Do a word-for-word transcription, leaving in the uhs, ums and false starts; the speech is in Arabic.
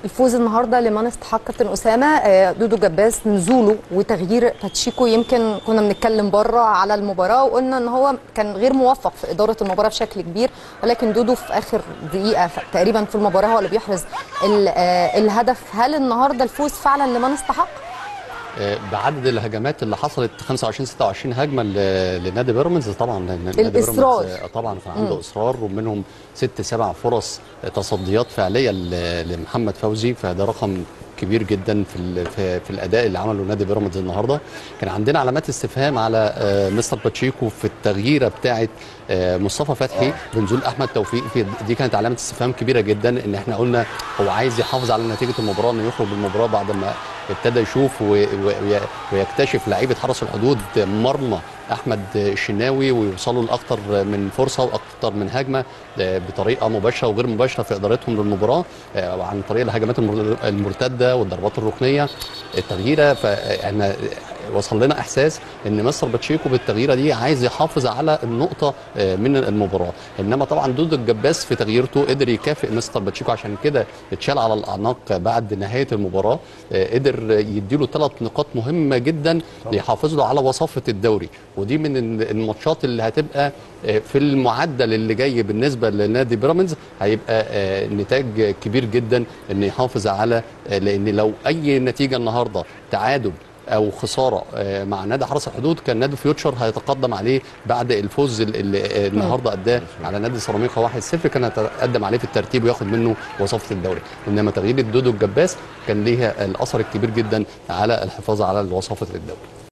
الفوز النهارده لمن استحق كابتن اسامه، دودو جباس نزوله وتغيير باتشيكو. يمكن كنا بنتكلم بره على المباراه وقلنا ان هو كان غير موفق في اداره المباراه بشكل كبير، ولكن دودو في اخر دقيقه تقريبا في المباراه هو اللي بيحرز الهدف. هل النهارده الفوز فعلا لمن استحق؟ بعدد الهجمات اللي حصلت خمسة وعشرين ستة وعشرين هجمه لنادي بيراميدز، طبعا نادي الاصرار طبعا كان عنده اصرار، ومنهم ست سبع فرص تصديات فعليه لمحمد فوزي، فده رقم كبير جدا في في, في الاداء اللي عمله نادي بيراميدز النهارده. كان عندنا علامات استفهام على مستر باتشيكو في التغييره بتاعه مصطفى فتحي بنزول احمد توفيق، دي كانت علامه استفهام كبيره جدا، ان احنا قلنا هو عايز يحافظ على نتيجه المباراه، انه يخرج بالمباراه بعد ما ابتدى يشوف ويكتشف لعيبه حرس الحدود مرمى احمد الشناوي، ويوصلوا لاكثر من فرصه واكثر من هجمه بطريقه مباشره وغير مباشره في ادارتهم للمباراه عن طريق الهجمات المرتده والضربات الركنيه. التغييره فاحنا وصل لنا احساس ان مستر باتشيكو بالتغييره دي عايز يحافظ على النقطه من المباراه، انما طبعا دودو الجباس في تغييرته قدر يكافئ مستر باتشيكو، عشان كده اتشال على الاعناق بعد نهايه المباراه، قدر يديله ثلاث نقاط مهمه جدا ليحافظ له على وصافه الدوري، ودي من الماتشات اللي هتبقى في المعدل اللي جاي بالنسبه لنادي بيراميدز هيبقى نتاج كبير جدا ان يحافظ على، لان لو اي نتيجه النهارده تعادل او خساره مع نادي حرس الحدود كان نادي فيوتشر هيتقدم عليه بعد الفوز اللي النهارده اداه على نادي سيراميكا واحد صفر، كان هيتقدم عليه في الترتيب وياخد منه وصافه الدوري، انما تغيير دودو الجباس كان ليها الاثر الكبير جدا على الحفاظ على وصافه الدوري.